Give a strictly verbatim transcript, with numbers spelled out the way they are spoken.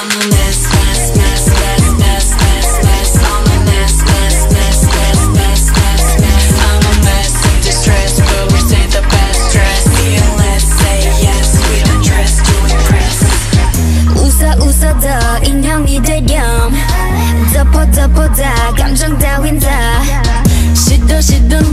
I'm a mess, mess, mess, mess, mess, mess, mess. I'm a mess, mess, mess, mess, mess, mess, mess. I'm a mess in distress, but we say the best dress. Yeah, let's say yes, we don't dress to impress. 웃어 웃어 더 인형이 되렴 덮어 덮어 다 감정 따윈 다 시도 시도